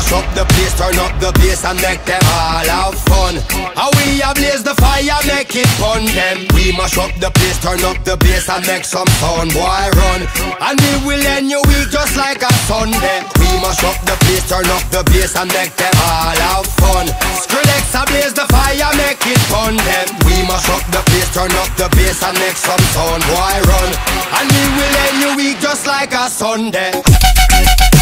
mash up the place, turn up the bass and make them all have fun. How we ablaze the fire, make it fun them. We mash up the place, turn up the bass and make some sound, boy run. And we will end your week just like a Sunday. We mash up the place, turn up the bass and make them all have fun. Skrillex ablaze the fire, make it fun them. We mash up the place, turn up the bass and make some sound, boy run. And we will end your week just like a Sunday.